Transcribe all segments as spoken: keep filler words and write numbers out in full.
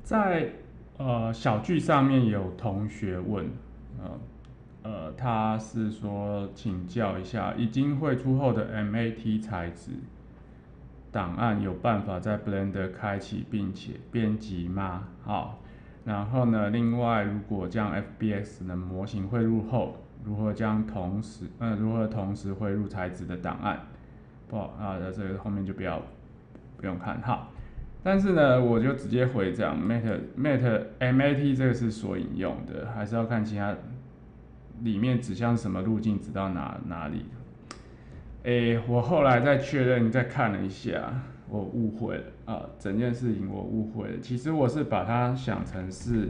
在呃小聚上面有同学问，呃呃，他是说请教一下，已经绘出后的 M A T 材质档案有办法在 Blender 开启并且编辑吗？好，然后呢，另外如果将 F B X 的模型汇入后，如何将同时呃如何同时汇入材质的档案？不好啊，这个后面就不要不用看哈。但是呢，我就直接回这样 ，Mat Mat M A T 这个是所引用的，还是要看其他里面指向什么路径，指到哪哪里。诶，我后来再确认，再看了一下，我误会了啊，整件事情我误会了。其实我是把它想成是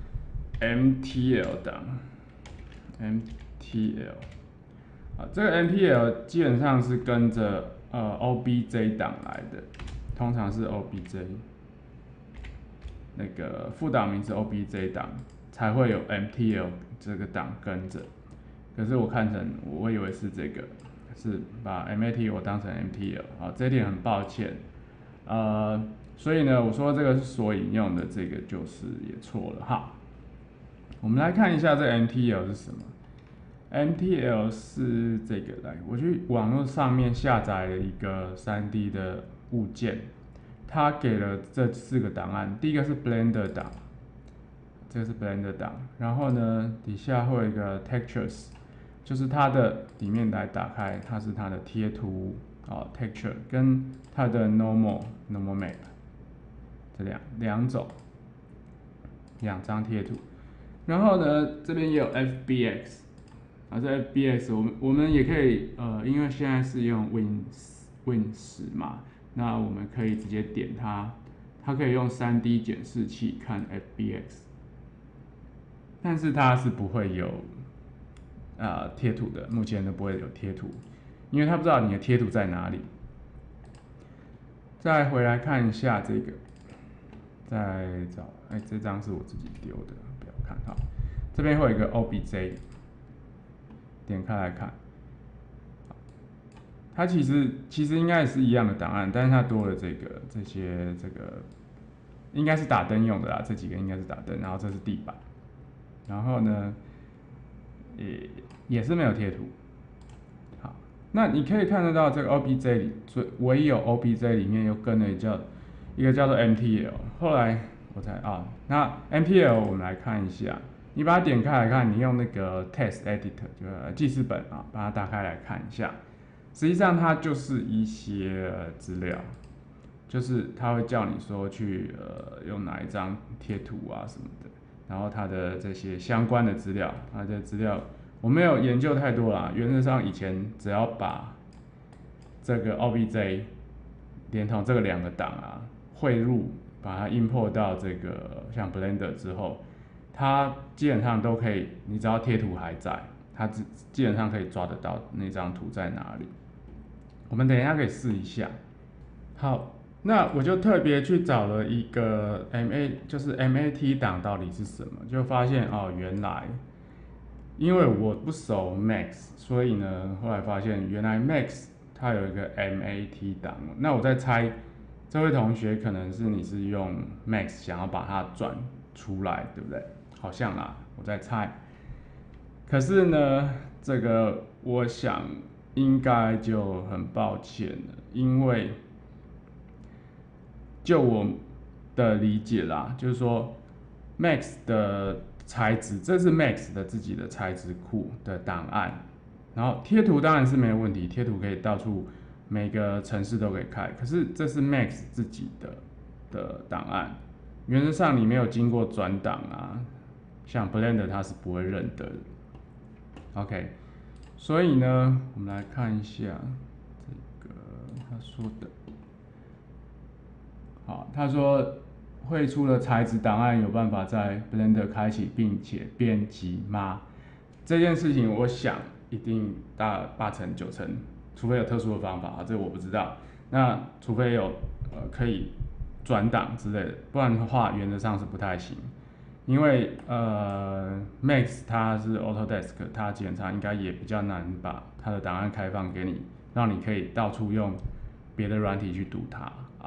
M T L 档，M T L 啊，这个 M T L 基本上是跟着呃 O B J 档来的，通常是 O B J 那个副档名是 O B J 档，才会有 M T L 这个档跟着。可是我看成，我以为是这个，是把 M A T 我当成 M T L 啊，这一点很抱歉。呃，所以呢，我说这个是所引用的，这个就是也错了哈。我们来看一下这 M T L 是什么。M T L 是这个，来，我去网络上面下载了一个 三 D 的物件，它给了这四个档案，第一个是 Blender 档，这个是 Blender 档，然后呢，底下会有一个 Textures， 就是它的里面来打开，它是它的贴图啊 Texture 跟它的 Normal Normal Map 这两两种两张贴图，然后呢，这边也有 F B X。啊，这 F B X 我们我们也可以呃，因为现在是用 Win Win 十嘛，那我们可以直接点它，它可以用 三 D 检视器看 F B X， 但是它是不会有啊、呃、贴图的，目前都不会有贴图，因为它不知道你的贴图在哪里。再回来看一下这个，再找哎、欸、这张是我自己丢的，不要看哈，这边会有一个 O B J。点开来看，它其实其实应该也是一样的档案，但是它多了这个这些这个，应该是打灯用的啦，这几个应该是打灯，然后这是地板，然后呢，也也是没有贴图。好，那你可以看得到这个 O B J 里，唯有 O B J 里面又跟了叫一个叫做 M T L， 后来我才啊，那 M T L 我们来看一下。你把它点开来看，你用那个 Text Editor 就是记事本啊，把它打开来看一下。实际上它就是一些资料，就是它会叫你说去呃用哪一张贴图啊什么的，然后它的这些相关的资料，它的资料我没有研究太多啦。原则上以前只要把这个 O B J 连同这个两个档啊汇入，把它 import 到这个像 Blender 之后。它基本上都可以，你只要贴图还在，它基本上可以抓得到那张图在哪里。我们等一下可以试一下。好，那我就特别去找了一个 M A， 就是 M A T 档到底是什么，就发现哦，原来因为我不熟 Max， 所以呢，后来发现原来 Max 它有一个 M A T 档。那我在猜，这位同学可能是你是用 Max 想要把它转出来，对不对？好像啦，我在猜。可是呢，这个我想应该就很抱歉了，因为就我的理解啦，就是说 Max 的材质，这是 Max 的自己的材质库的档案，然后贴图当然是没有问题，贴图可以到处每个程式都可以开，可是这是 Max 自己的的档案，原则上你没有经过转档啊。像 Blender 它是不会认得的 ，OK， 所以呢，我们来看一下这个他说的，好，他说绘出的材质档案有办法在 Blender 开启并且编辑吗？这件事情我想一定大八成九成，除非有特殊的方法啊，这我不知道。那除非有呃可以转档之类的，不然的话原则上是不太行。因为呃 Max 它是 Autodesk， 它基本上应该也比较难把它的档案开放给你，让你可以到处用别的软体去读它啊。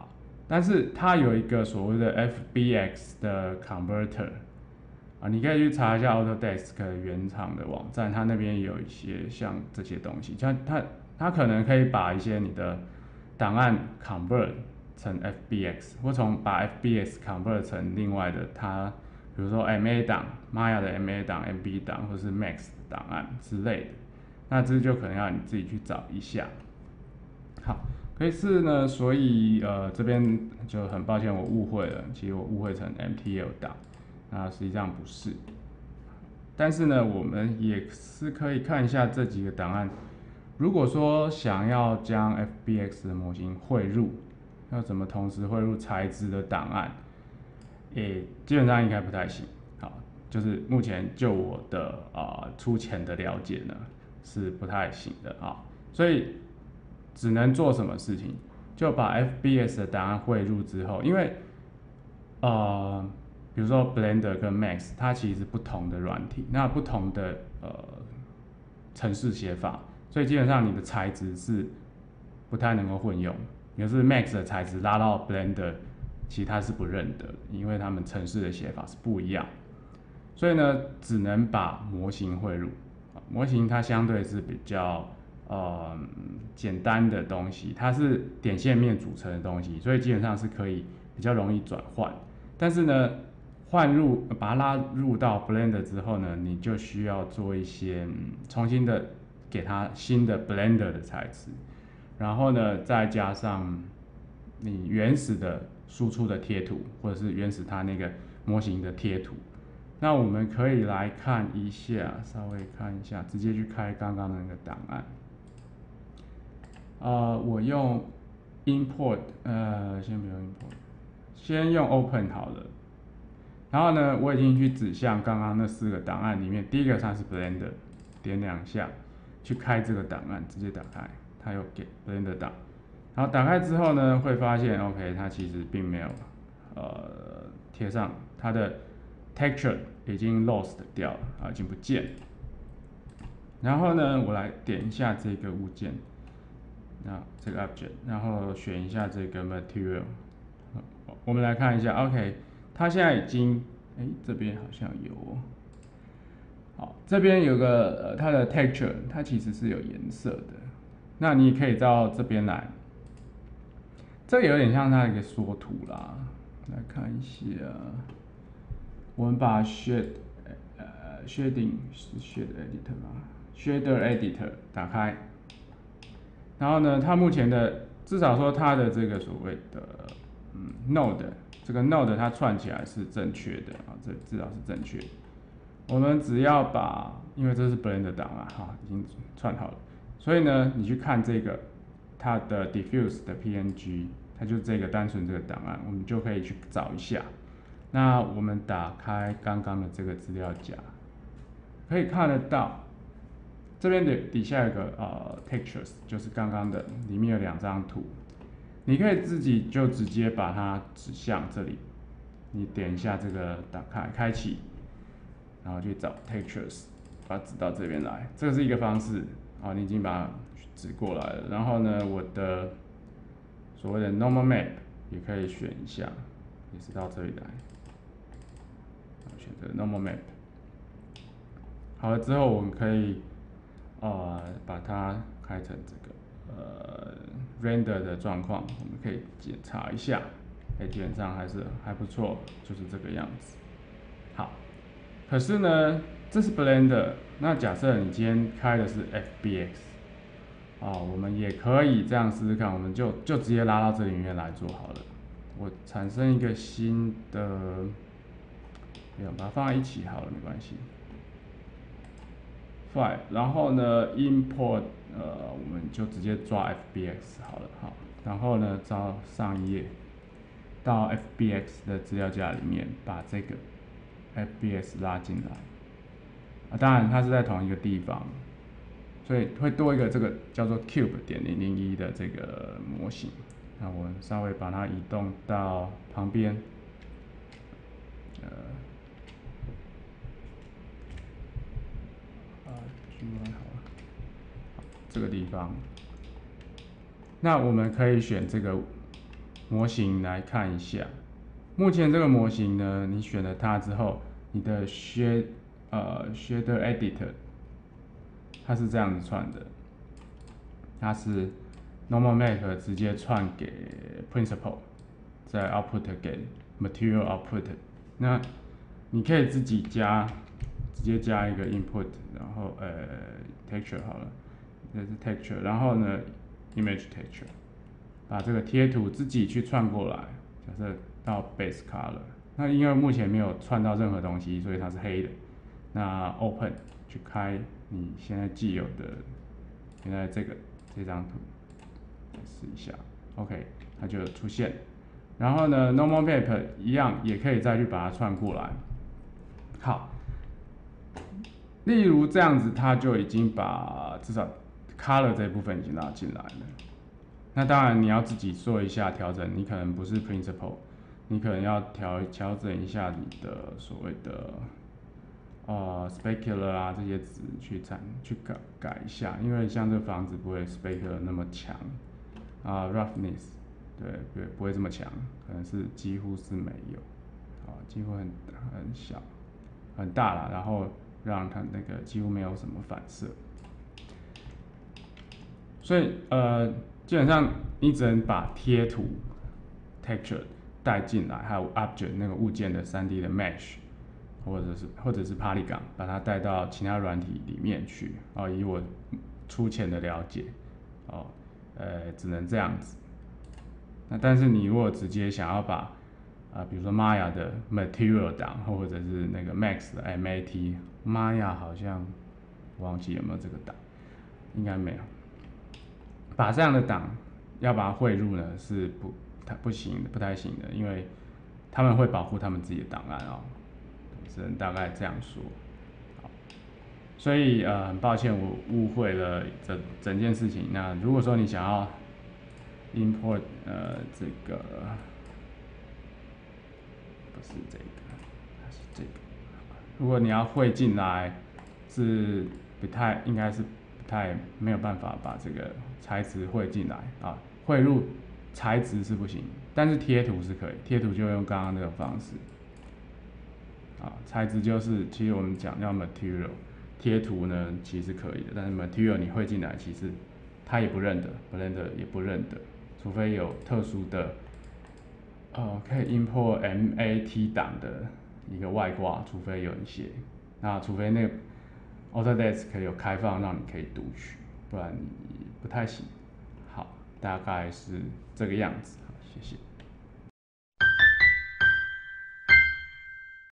但是它有一个所谓的 F B X 的 converter 啊，你可以去查一下 Autodesk 原厂的网站，它那边有一些像这些东西，像它它可能可以把一些你的档案 convert 成 F B X， 或从把 F B X convert 成另外的它，比如说 M A 档、Maya 的 M A 档、M B 档，或是 Max 档案之类的。那这就可能要你自己去找一下。好，可是呢，所以呃这边就很抱歉我误会了，其实我误会成 M T L 档，那实际上不是。但是呢，我们也是可以看一下这几个档案。如果说想要将 F B X 的模型汇入，要怎么同时汇入材质的档案？诶，基本上应该不太行。好，就是目前就我的啊、呃、粗浅的了解呢，是不太行的啊。所以只能做什么事情？就把 F B S 的档案汇入之后，因为呃，比如说 Blender 跟 Max， 它其实是不同的软体，那不同的呃程式写法，所以基本上你的材质是不太能够混用。也就是 Max 的材质拉到 Blender， 其实它是不认得，因为它们程式的写法是不一样。所以呢，只能把模型汇入。模型它相对是比较呃简单的东西，它是点线面组成的东西，所以基本上是可以比较容易转换。但是呢，换入把它拉入到 Blender 之后呢，你就需要做一些、嗯、重新的给它新的 Blender 的材质，然后呢再加上你原始的输出的贴图，或者是原始它那个模型的贴图。那我们可以来看一下，稍微看一下，直接去开刚刚的那个档案。呃，我用 import， 呃，先不用 import， 先用 open 好了。然后呢，我已经去指向刚刚那四个档案里面，第一个它是 Blender， 点两下去开这个档案，直接打开，它有给 Blender 档。然后打开之后呢，会发现 OK， 它其实并没有呃贴上它的 texture 已经 lost 掉了啊，已经不见了。然后呢，我来点一下这个物件，那这个 object， 然后选一下这个 material， 我们来看一下 ，OK， 它现在已经，哎，这边好像有，好，这边有个呃它的 texture， 它其实是有颜色的，那你可以到这边来，这个有点像它的一个缩图啦，来看一下。我们把 shade 呃 shading 是 shade editor 吗 ？shader editor 打开，然后呢，它目前的至少说它的这个所谓的嗯 node 这个 node 它串起来是正确的啊，这至少是正确的。我们只要把，因为这是 Blender 档啊，哈，已经串好了，所以呢，你去看这个它的 diffuse 的 P N G， 它就是这个单纯这个档案，我们就可以去找一下。那我们打开刚刚的这个资料夹，可以看得到，这边的底下有个呃 textures， 就是刚刚的，里面有两张图，你可以自己就直接把它指向这里，你点一下这个打开开启，然后去找 textures， 把它指到这边来，这个是一个方式啊，你已经把它指过来了。然后呢，我的所谓的 normal map 也可以选一下，也是到这里来。选择 normal map， 好了之后，我们可以呃把它开成这个呃 render 的状况，我们可以检查一下，哎，基本上还是还不错，就是这个样子。好，可是呢，这是 Blender， 那假设你今天开的是 F B X， 啊，我们也可以这样试试看，我们就就直接拉到这里面来做好了。我产生一个新的。没有，把它放在一起好了，没关系。File， 然后呢 ，import， 呃，我们就直接抓 F B X 好了，好。然后呢，到上一页，到 F B X 的资料夹里面，把这个 F B X 拉进来。啊，当然它是在同一个地方，所以会多一个这个叫做 cube 点零零一的这个模型。那我们稍微把它移动到旁边，呃。好了，这个地方，那我们可以选这个模型来看一下。目前这个模型呢，你选了它之后，你的 shade 呃 shader editor 它是这样子串的，它是 normal map 直接串给 principal， 再 output 给 material output。那你可以自己加，直接加一个 input， 然后呃 texture 好了，这是 texture， 然后呢 image texture， 把这个贴图自己去串过来。假设到 base color， 那因为目前没有串到任何东西，所以它是黑的。那 open 去开你现在既有的，现在这个这张图，来试一下 ，OK， 它就出现。然后呢 ，normal map 一样也可以再去把它串过来。好，例如这样子，它就已经把至少 color 这一部分已经拉进来了。那当然你要自己做一下调整，你可能不是 principal， 你可能要调调整一下你的所谓的呃 specular 啊这些值去改去改改一下，因为像这个房子不会 specular 那么强啊 roughness， 对对不会这么强，可能是几乎是没有，啊几乎很很小很大啦，然后让它那个几乎没有什么反射。所以呃，基本上你只能把贴图 texture 带进来，还有 object 那个物件的 三 D 的 mesh， 或者是或者是 polygon， 把它带到其他软体里面去。哦，以我粗浅的了解，哦，呃，只能这样子。那但是你如果直接想要把啊、呃，比如说 Maya 的 material 档，或者是那个 Max 的 M A T，Maya 好像忘记有没有这个档，应该没有。把这样的档要把它汇入呢，是不太不行的，不太行的，因为他们会保护他们自己的档案哦，只能大概这样说。好，所以呃，很抱歉我误会了整整件事情。那如果说你想要 import 呃这个不是这个，它是这个，如果你要汇进来，是不太应该是不太没有办法把这个材质汇进来啊，汇入材质是不行，但是贴图是可以，贴图就用刚刚那个方式。啊，材质就是其实我们讲叫 material， 贴图呢其实可以的，但是 material 你汇进来，其实它也不认得 ，Blender 也不认得，除非有特殊的，呃，可以 import M A T 档的一个外挂，除非有一些，那除非那个 Autodesk 有开放让你可以读取，不然你不太行。好，大概是这个样子，好，谢谢。